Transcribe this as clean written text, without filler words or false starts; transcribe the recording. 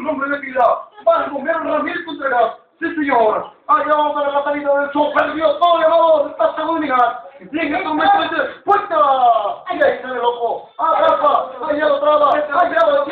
nombre de Pilar. Marco Ramírez Contreras. Sí, señor. Ha llegado para la salida del show. Perdió todo llamado. Está seguridad. Llega tu mente. ¡Puerta! Y ahí sale loco. Atrapa. Ha llegado traba. Ha llegado